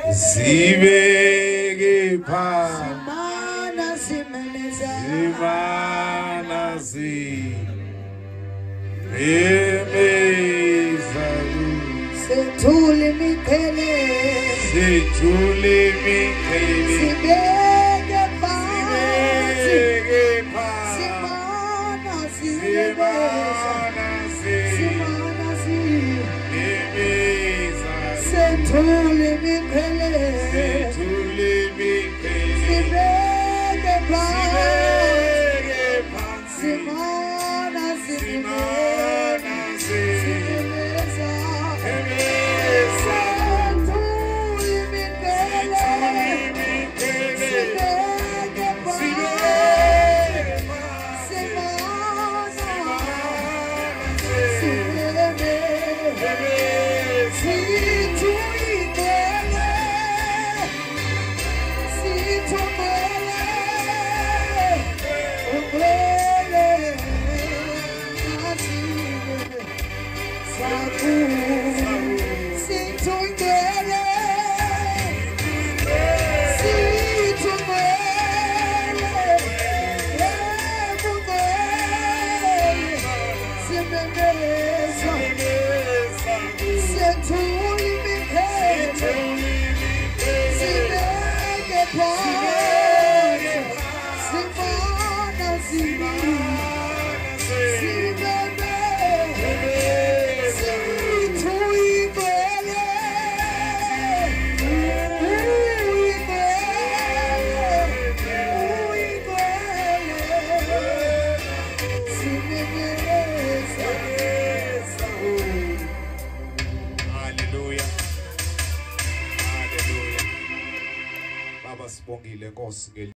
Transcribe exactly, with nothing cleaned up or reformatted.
Sibeke phansi Simana simeneza Simana si Memeza Sethule mikhele Sethule mikhele Sibeke phansi Sibeke phansi Simana simeneza Simana si Memeza Sethule mikhele Sethule mikhele Sibeke Sibeke phansi phansi Simana Simana si simeneza Memeza Sethule mikhele Sibeke phansi Baba sibongile Nkosi.